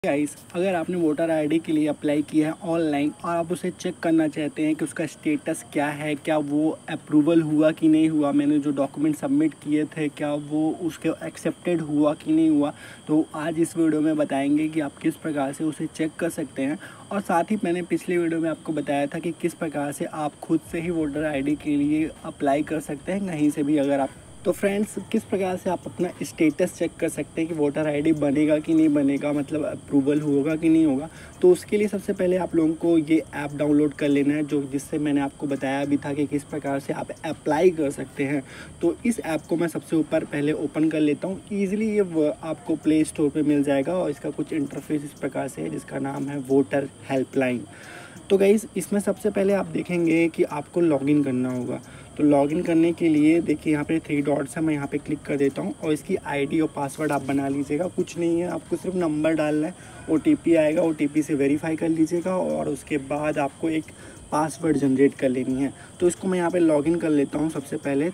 Guys, अगर आपने voter ID के लिए अप्लाई किया है ऑनलाइन और आप उसे चेक करना चाहते हैं कि उसका स्टेटस क्या है, क्या वो अप्रूवल हुआ कि नहीं हुआ, मैंने जो डॉक्यूमेंट सबमिट किए थे क्या वो उसके एक्सेप्टेड हुआ कि नहीं हुआ, तो आज इस वीडियो में बताएंगे कि आप किस प्रकार से उसे चेक कर सकते हैं। और साथ ही मैंने पिछले वीडियो में आपको बताया था कि किस प्रकार से आप खुद से ही वोटर आईडी के लिए अप्लाई कर सकते हैं कहीं से भी। अगर आप तो फ्रेंड्स, किस प्रकार से आप अपना स्टेटस चेक कर सकते हैं कि वोटर आईडी बनेगा कि नहीं बनेगा, मतलब अप्रूवल होगा कि नहीं होगा। तो उसके लिए सबसे पहले आप लोगों को ये ऐप डाउनलोड कर लेना है, जो जिससे मैंने आपको बताया भी था कि किस प्रकार से आप अप्लाई कर सकते हैं। तो इस ऐप को मैं सबसे ऊपर पहले ओपन कर लेता हूँ। ईजिली ये आपको प्ले स्टोर पर मिल जाएगा और इसका कुछ इंटरफेस इस प्रकार से है, जिसका नाम है वोटर हेल्पलाइन। तो गाइज़, इसमें सबसे पहले आप देखेंगे कि आपको लॉगिन करना होगा। तो लॉगिन करने के लिए देखिए यहाँ पे 3 डॉट्स है, मैं यहाँ पे क्लिक कर देता हूँ और इसकी आईडी और पासवर्ड आप बना लीजिएगा। कुछ नहीं है, आपको सिर्फ नंबर डालना है, ओटीपी आएगा, ओटीपी से वेरीफाई कर लीजिएगा और उसके बाद आपको एक पासवर्ड जनरेट कर लेनी है। तो इसको मैं यहाँ पर लॉगिन कर लेता हूँ सबसे पहले।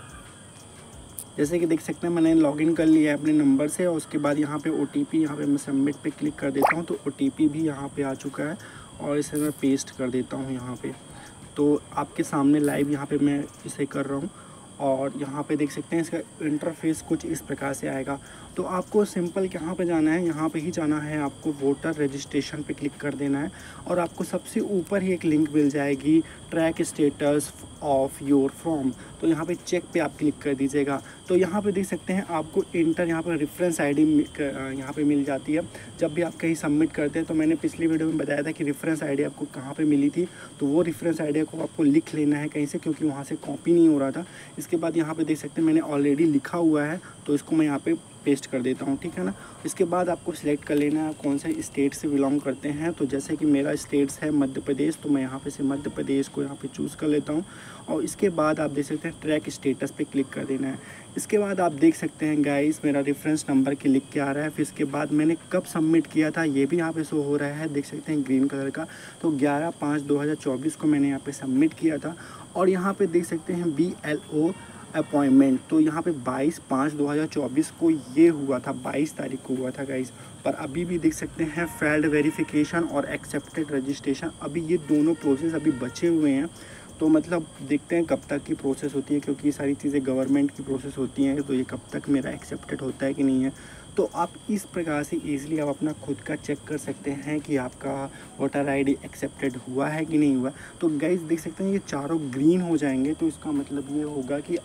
जैसे कि देख सकते हैं मैंने लॉगिन कर लिया है अपने नंबर से और उसके बाद यहाँ पे ओटीपी, यहाँ पे मैं सबमिट पे क्लिक कर देता हूँ। तो ओटीपी भी यहाँ पे आ चुका है और इसे मैं पेस्ट कर देता हूँ यहाँ पे। तो आपके सामने लाइव यहाँ पे मैं इसे कर रहा हूँ और यहाँ पे देख सकते हैं इसका इंटरफेस कुछ इस प्रकार से आएगा। तो आपको सिंपल यहाँ पे जाना है, यहाँ पे ही जाना है, आपको वोटर रजिस्ट्रेशन पे क्लिक कर देना है और आपको सबसे ऊपर ही एक लिंक मिल जाएगी, track status of your form. तो यहाँ पे चेक पे आप क्लिक कर दीजिएगा। तो यहाँ पे देख सकते हैं आपको इंटर, यहाँ पर रेफरेंस आईडी यहाँ पे मिल जाती है जब भी आप कहीं सबमिट करते हैं। तो मैंने पिछली वीडियो में बताया था कि रेफरेंस आईडी आपको कहाँ पे मिली थी, तो वो रेफरेंस आईडी को आपको लिख लेना है कहीं से, क्योंकि वहाँ से कॉपी नहीं हो रहा था। इसके बाद यहाँ पे देख सकते हैं मैंने ऑलरेडी लिखा हुआ है, तो इसको मैं यहाँ पे पेस्ट कर देता हूँ, ठीक है ना। इसके बाद आपको सिलेक्ट कर लेना है कौन से स्टेट से बिलोंग करते हैं। तो जैसे कि मेरा स्टेट्स है मध्य प्रदेश, तो मैं यहाँ पे से मध्य प्रदेश को यहाँ पे चूज़ कर लेता हूँ और इसके बाद आप देख सकते हैं ट्रैक स्टेटस पे क्लिक कर देना है। इसके बाद आप देख सकते हैं गाइस, मेरा रेफरेंस नंबर के लिख के आ रहा है। फिर इसके बाद मैंने कब सबमिट किया था ये भी यहाँ पे शो हो रहा है, देख सकते हैं ग्रीन कलर का। तो 11/5/2024 को मैंने यहाँ पे सबमिट किया था और यहाँ पे देख सकते हैं BLO अपॉइंटमेंट। तो यहाँ पे 22/5/2024 को ये हुआ था, 22 तारीख को हुआ था गाइस। पर अभी भी देख सकते हैं फेल्ड वेरिफिकेशन और एक्सेप्टेड रजिस्ट्रेशन, अभी ये दोनों प्रोसेस अभी बचे हुए हैं। तो मतलब देखते हैं कब तक की प्रोसेस होती है, क्योंकि ये सारी चीज़ें गवर्नमेंट की प्रोसेस होती हैं। तो ये कब तक मेरा एक्सेप्टेड होता है कि नहीं है। तो आप इस प्रकार से ईज़िली आप अपना खुद का चेक कर सकते हैं कि आपका वोटर आईडी एक्सेप्टेड हुआ है कि नहीं हुआ। तो गाइस देख सकते हैं ये चारों ग्रीन हो जाएंगे, तो इसका मतलब ये होगा कि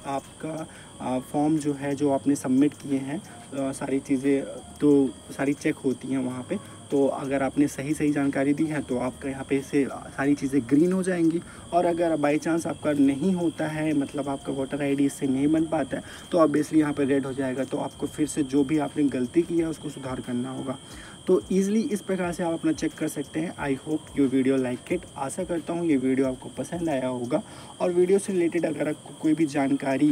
आपका फॉर्म जो है, जो आपने सबमिट किए हैं, सारी चीज़ें तो सारी चेक होती हैं वहाँ पे। तो अगर आपने सही जानकारी दी है तो आपका यहाँ पे से सारी चीज़ें ग्रीन हो जाएंगी। और अगर बाई चांस आपका नहीं होता है, मतलब आपका वोटर आईडी इससे नहीं बन पाता है, तो ऑब्वियसली यहाँ पे रेड हो जाएगा। तो आपको फिर से जो भी आपने गलती की है उसको सुधार करना होगा। तो ईज़िली इस प्रकार से आप अपना चेक कर सकते हैं। I hope you video like it. आशा करता हूँ ये वीडियो आपको पसंद आया होगा और वीडियो से रिलेटेड अगर आपको कोई भी जानकारी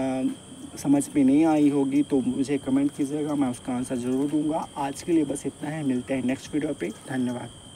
समझ में नहीं आई होगी तो मुझे कमेंट कीजिएगा, मैं उसका आंसर ज़रूर दूंगा। आज के लिए बस इतना है, मिलते हैं नेक्स्ट वीडियो पे। धन्यवाद।